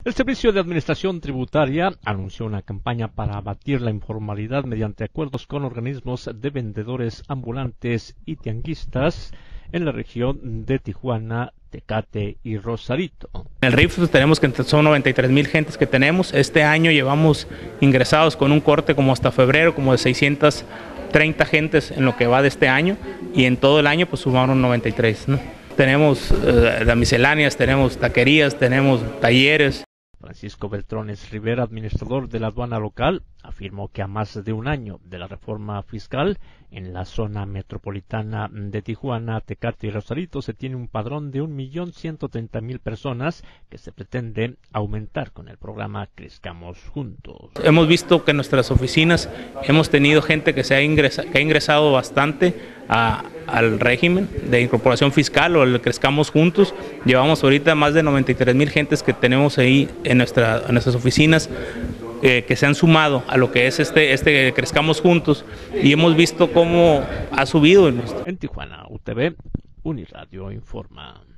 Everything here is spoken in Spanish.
El Servicio de Administración Tributaria anunció una campaña para abatir la informalidad mediante acuerdos con organismos de vendedores ambulantes y tianguistas en la región de Tijuana, Tecate y Rosarito. En el RIF tenemos que son 93,000 gentes que tenemos. Este año llevamos ingresados con un corte como hasta febrero, como de 630 gentes en lo que va de este año, y en todo el año pues sumaron 93, ¿no? Tenemos las misceláneas, tenemos taquerías, tenemos talleres. Francisco Beltrones Rivera, administrador de la aduana local, afirmó que a más de un año de la reforma fiscal, en la zona metropolitana de Tijuana, Tecate y Rosarito se tiene un padrón de 1.130.000 personas que se pretende aumentar con el programa Crezcamos Juntos. Hemos visto que en nuestras oficinas hemos tenido gente que ha ingresado bastante al régimen de incorporación fiscal o el Crezcamos Juntos. Llevamos ahorita más de 93,000 gentes que tenemos ahí en nuestras oficinas que se han sumado a lo que es este Crezcamos Juntos, y hemos visto cómo ha subido. En Tijuana, UTV, Uniradio informa.